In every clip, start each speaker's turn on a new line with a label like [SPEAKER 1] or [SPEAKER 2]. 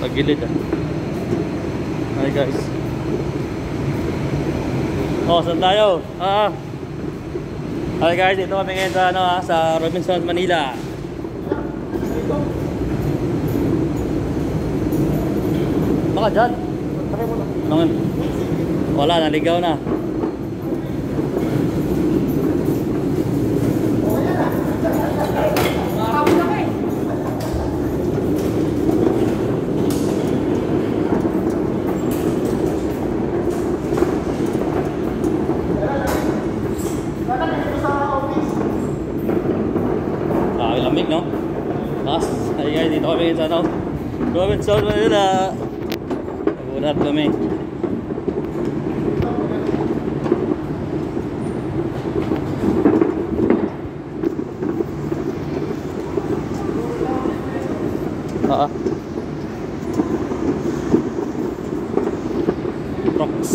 [SPEAKER 1] Pagilid ah. Hi guys. Oh, saan tayo? Hi guys, dito kami ngayon sa sa Robinsons, Manila. Baka dyan. Wala, naligaw na. Lamig, no? Tapos, ay guys, dito kami sa Robinsons, Manila. Nagulat kami. Rocks.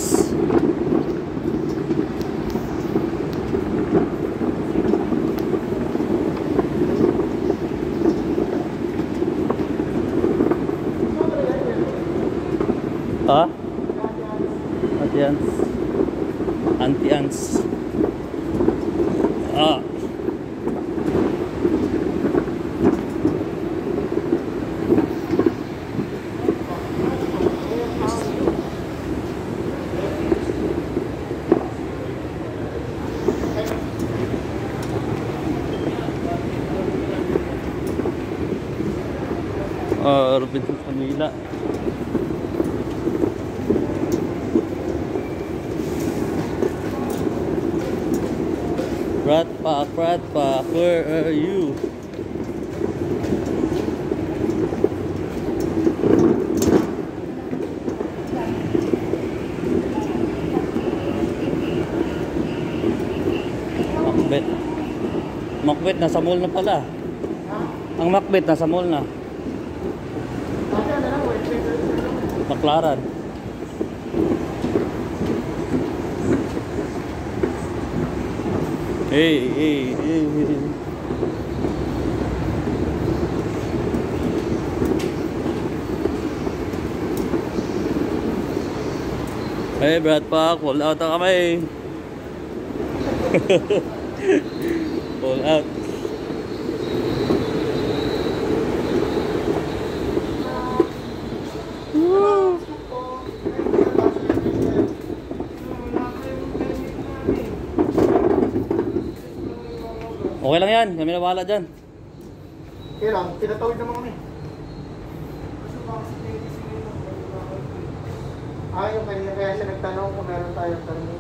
[SPEAKER 1] Anti-ants. Anti-ants. Robinsons, Manila. Rat Pack, where are you? Macbeth nasa mall na pala. Ang Macbeth nasa mall na. Baclaran. Hey. Hey, Brad Pack, pull out na kami. Pull out. Woo. Okay lang yan, kami na bahala dyan.
[SPEAKER 2] Okay lang, tinatawid naman kami. Yung kanina kaya siya nagtanong kung meron tayong tanong.